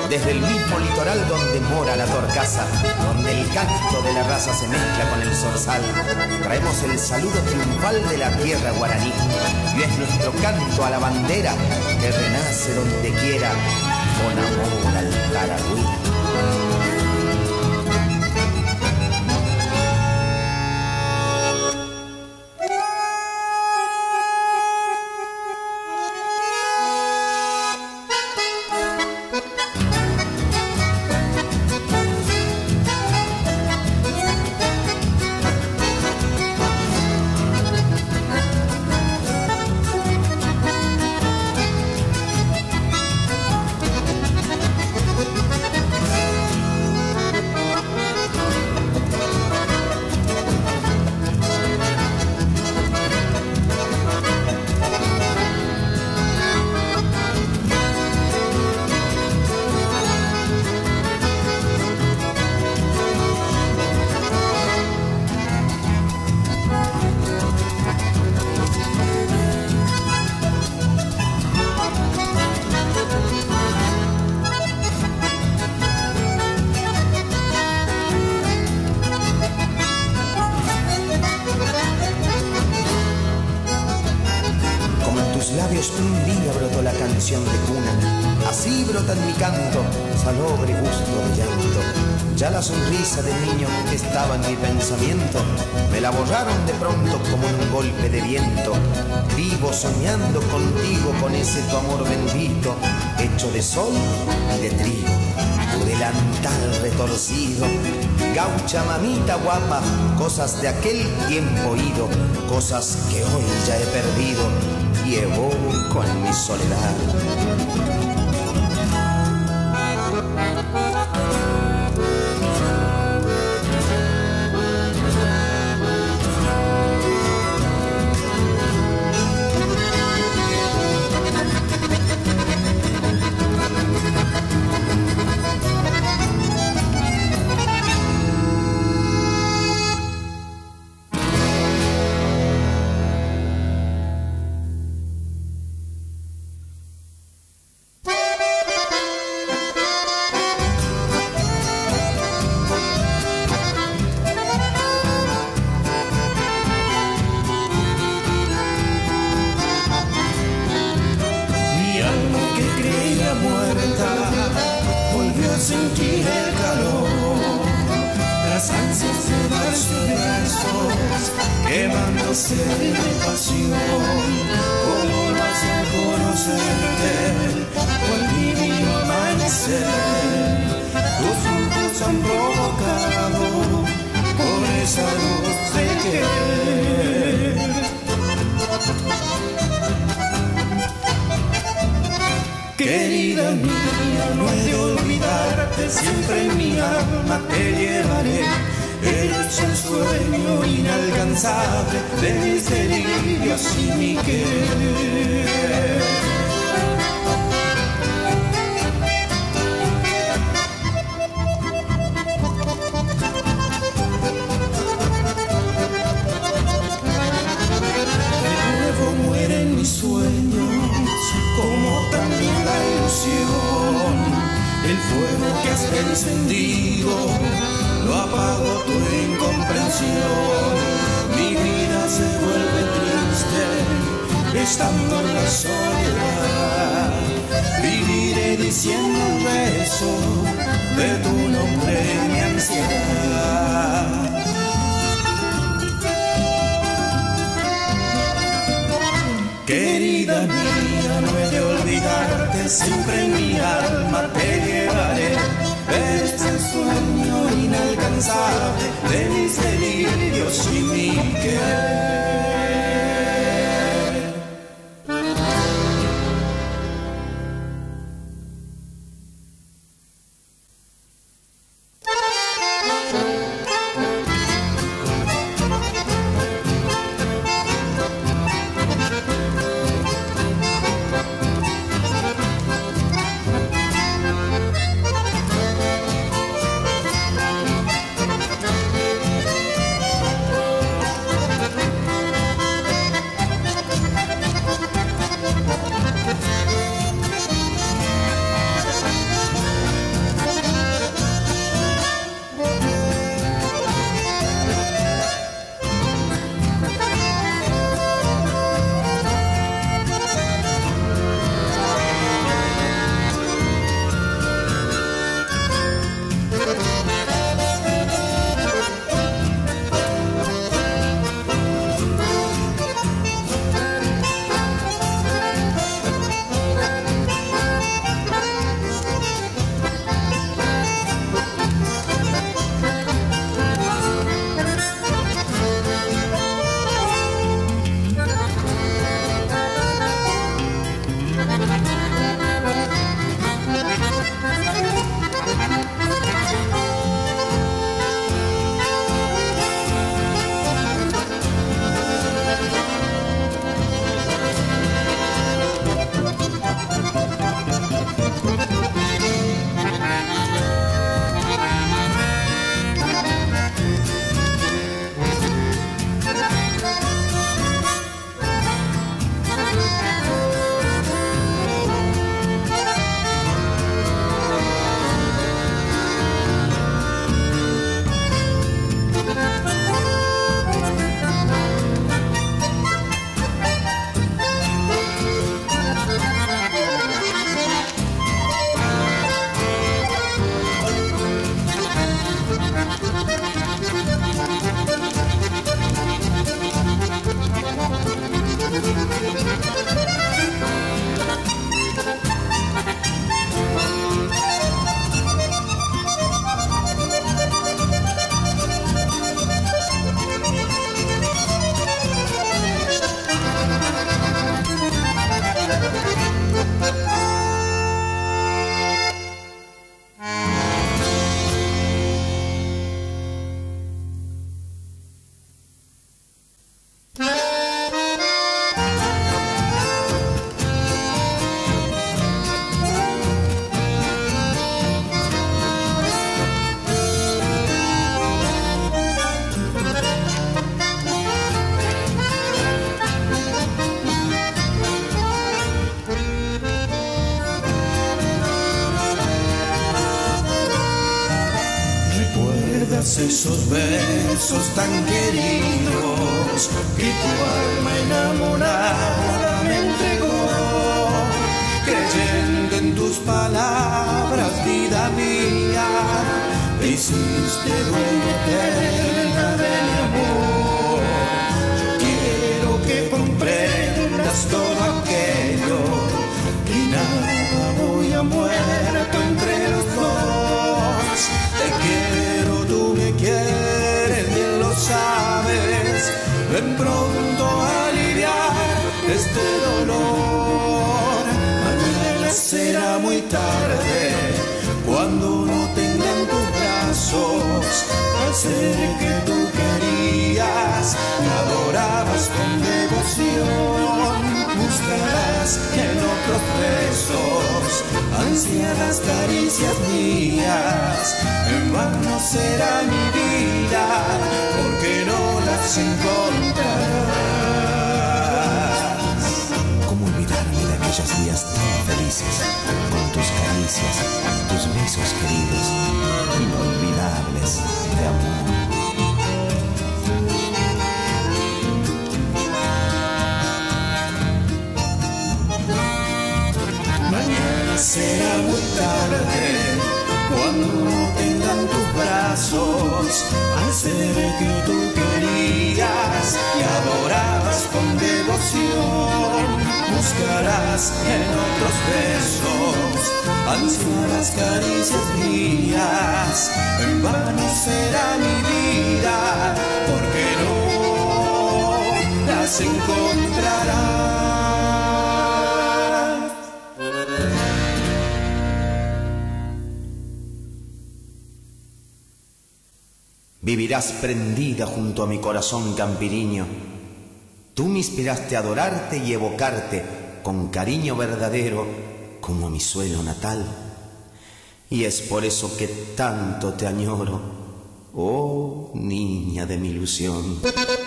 desde el mismo litoral donde mora la torcaza, donde el canto de la raza se mezcla con el zorzal, traemos el saludo triunfal de la tierra guaraní, y es nuestro canto a la bandera que renace donde quiera, con amor al Paraguay. Un día brotó la canción de cuna, así brota en mi canto, salobre gusto de llanto. Ya la sonrisa del niño que estaba en mi pensamiento, me la borraron de pronto como en un golpe de viento. Vivo soñando contigo con ese tu amor bendito, hecho de sol y de trigo. Tu delantal retorcido, gaucha mamita guapa, cosas de aquel tiempo ido, cosas que hoy ya he perdido y evoco en mi soledad. Sentir el calor, las ansias de dar sus besos, quemándose de pasión, como lo hace conocerte, cual divino amanecer, tus ojos han provocado por esa luz de querer. Querida mía, no he de olvidarte, siempre en mi alma te llevaré. Eres el sueño inalcanzable de mis delirios y mi querer. De nuevo mueren mis sueños, como también la ilusión. El fuego que has encendido lo apagó tu incomprensión. Mi vida se vuelve triste estando en la soledad. Viviré diciendo un beso de tu nombre en mi ansiedad. Querida mía, no he de olvidarte, siempre en mi alma te llevaré. Eres el sueño inalcanzable de mis delirios y mi querer. tras esos besos tan queridos que tu alma enamorada me entregó, creyendo en tus palabras, vida mía, te hiciste dueña eterna de mi amor. Yo quiero que comprendas todo aquello, que nada voy a muerto entre los dos. Te quiero, tú me quieres, bien lo sabes. Ven pronto a aliviar este dolor. Mañana será muy tarde, cuando no tengan tus brazos, al ser que tú querías y adorabas con devoción. Buscarás en otros besos ansiadas caricias mías. En vano será mi vida, porque no las encontrarás. ¿Cómo olvidarme de aquellos días tan felices, con tus caricias, tus besos queridos, inolvidables de amor? Mañana será muy tarde, cuando no tengan tus brazos, al ser que tú querías y adorabas con devoción. Buscarás en otros besos ansiadas caricias mías. En vano será mi vida, porque no las encontrarás. Vivirás prendida junto a mi corazón campiriño. Tú me inspiraste a adorarte y evocarte con cariño verdadero como mi suelo natal. Y es por eso que tanto te añoro, oh niña de mi ilusión.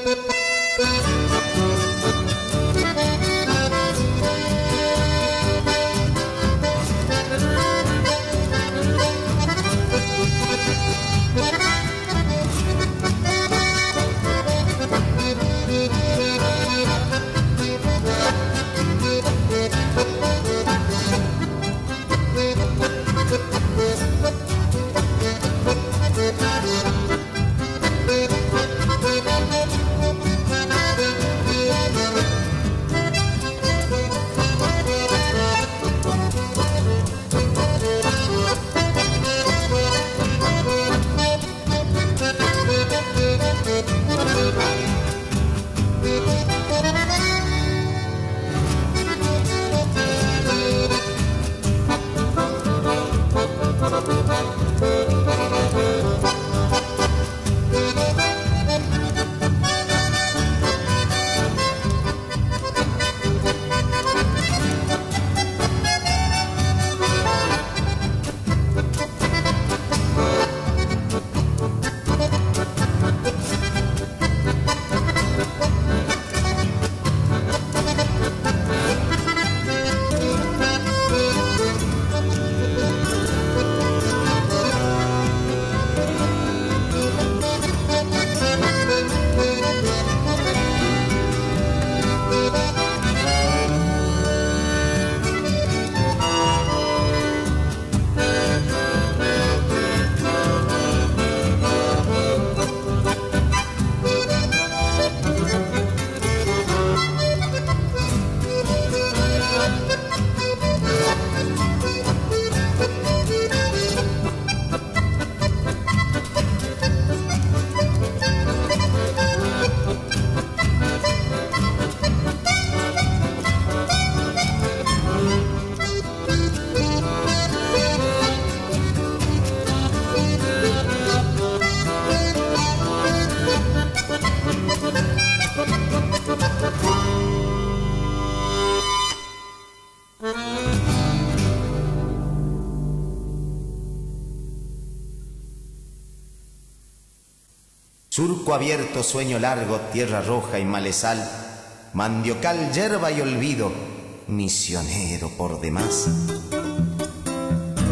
Surco abierto, sueño largo, tierra roja y malezal, mandiocal, yerba y olvido, misionero por demás.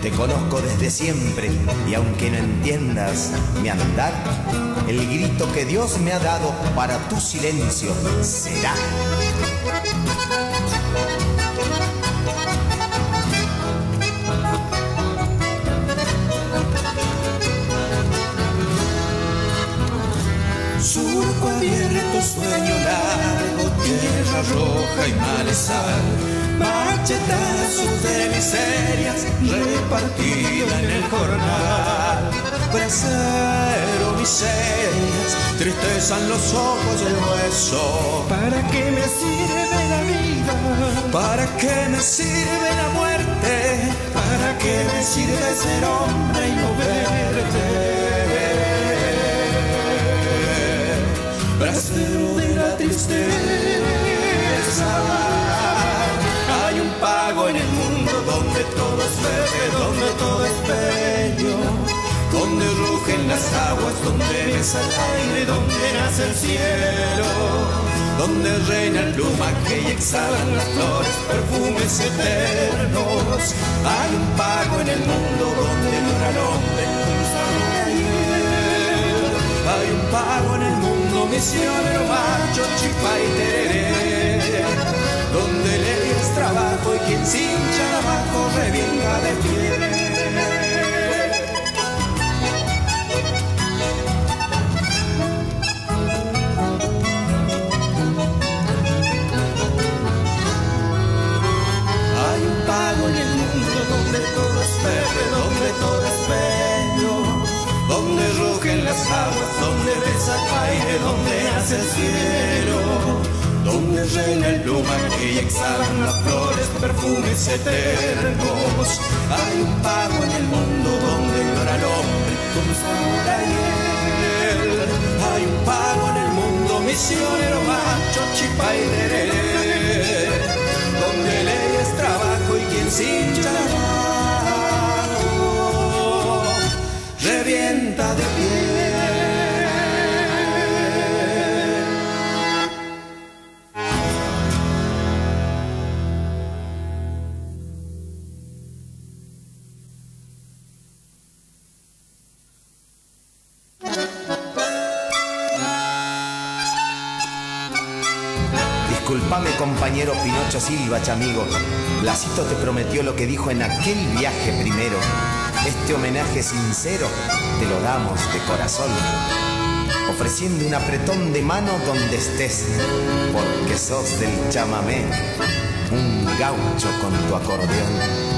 Te conozco desde siempre y aunque no entiendas mi andar, el grito que Dios me ha dado para tu silencio será. Surco abierto, sueño largo, tierra roja y malezal, machetazos de miserias repartida en el jornal. Bracero, miserias, tristeza en los ojos del hueso. ¿Para qué me sirve la vida? ¿Para qué me sirve la muerte? ¿Para qué me sirve ser hombre y no verte? Bracero de la tristeza, hay un pago en el mundo donde todo es verde, donde todo es bello, donde rugen las aguas, donde besa el aire, donde nace el cielo, donde reina el plumaje y exhalan las flores, perfumes eternos. Hay un pago en el mundo donde llora el hombre con sabor a hiel. Hay un pago en el mundo, misionero, macho, chipa y tereré, donde ley es trabajo y quien se hincha de abajo revienga de pie. Hay un pago en el mundo donde todo es verde, donde todo es bello, donde rugen las aguas, donde besa el aire, donde nace el cielo, donde reina el plumaje y exhalan las flores, perfumes eternos. Hay un pago en el mundo donde llora el hombre con sabor a hiel. Hay un pago en el mundo, misionero, macho, chipa y dereré, donde ley es trabajo y quien se hincha abajo revienta de pie. Disculpame, compañero Pinocho Silva, chamigo. Blasito te prometió lo que dijo en aquel viaje primero. Este homenaje sincero te lo damos de corazón, ofreciendo un apretón de mano donde estés, porque sos del chamamé, un gaucho con tu acordeón.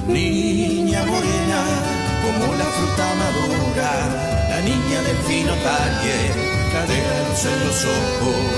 Niña morena como la fruta madura, la niña del fino talle, la de la luz en los ojos.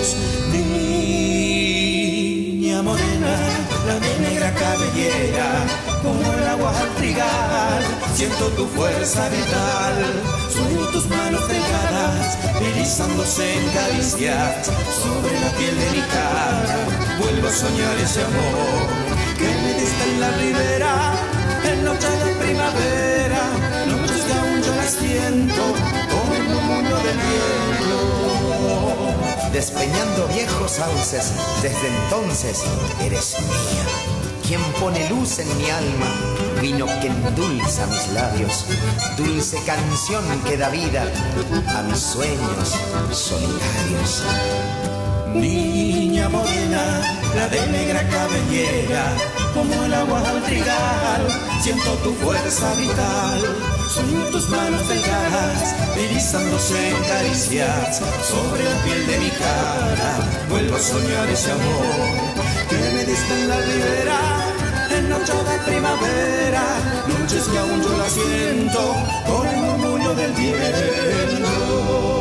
Niña morena, la de negra cabellera, como el agua al trigal, siento tu fuerza vital. Sueño tus manos delgadas, erizándose en caricias sobre la piel de mi cara. Vuelvo a soñar ese amor que me diste en la ribera, en noche de primavera, noches que aún yo las siento como el murmullo del viento. Despeñando viejos sauces, desde entonces eres mía. Quien pone luz en mi alma, vino que endulza mis labios, dulce canción que da vida a mis sueños solitarios. Niña morena, la de negra cabellera, como el agua al trigal, siento tu fuerza vital. Sueño tus manos delgadas, erizándose en caricias sobre la piel de mi cara. Vuelvo a soñar ese amor que me diste en la ribera, en noche de primavera, noches que aún yo la siento con el murmullo del viento.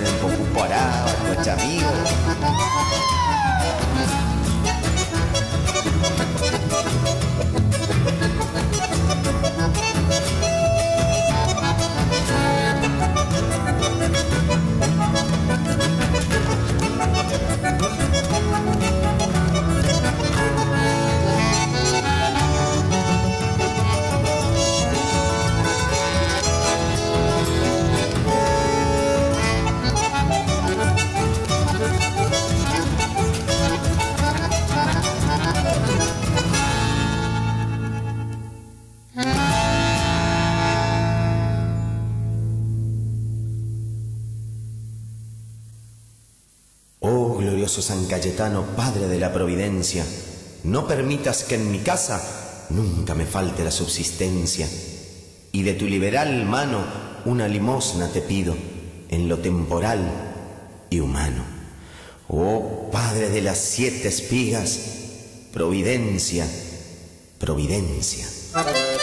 un poco parado, nuestro amigo. Oh glorioso San Cayetano, Padre de la Providencia, no permitas que en mi casa nunca me falte la subsistencia, y de tu liberal mano una limosna te pido en lo temporal y humano. Oh Padre de las 7 espigas, Providencia, Providencia.